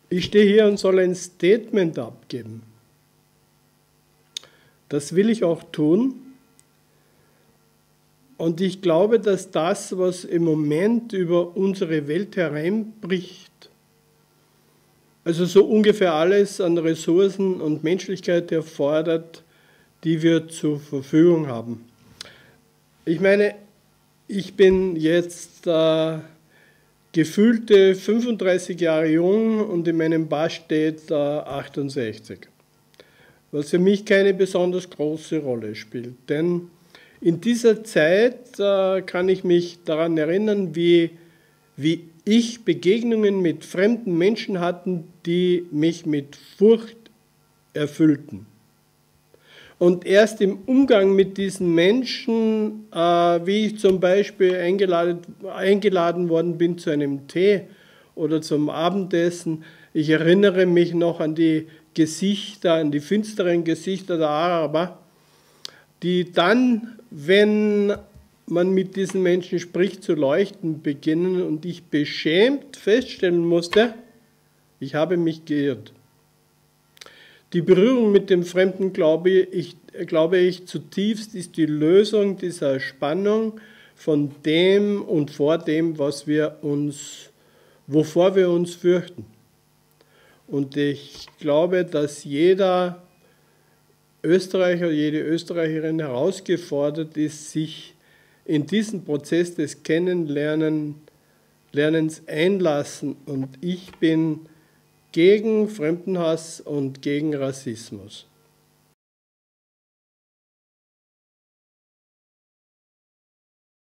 Ich stehe hier und soll ein Statement abgeben. Das will ich auch tun. Und ich glaube, dass das, was im Moment über unsere Welt hereinbricht, also so ungefähr alles an Ressourcen und Menschlichkeit erfordert, die wir zur Verfügung haben. Ich meine, ich bin jetzt gefühlte 35 Jahre jung und in meinem Pass steht 68. Was für mich keine besonders große Rolle spielt. Denn in dieser Zeit kann ich mich daran erinnern, wie ich Begegnungen mit fremden Menschen hatte, die mich mit Furcht erfüllten. Und erst im Umgang mit diesen Menschen, wie ich zum Beispiel eingeladen worden bin zu einem Tee oder zum Abendessen, ich erinnere mich noch an die Gesichter, an die finsteren Gesichter der Araber, die dann, wenn man mit diesen Menschen spricht, zu leuchten beginnen und ich beschämt feststellen musste, ich habe mich geirrt. Die Berührung mit dem Fremden, glaube ich zutiefst, ist die Lösung dieser Spannung von dem und vor dem, wovor wir uns fürchten. Und ich glaube, dass jeder Österreicher, jede Österreicherin herausgefordert ist, sich in diesen Prozess des Kennenlernens einlassen. Und ich bin gegen Fremdenhass und gegen Rassismus.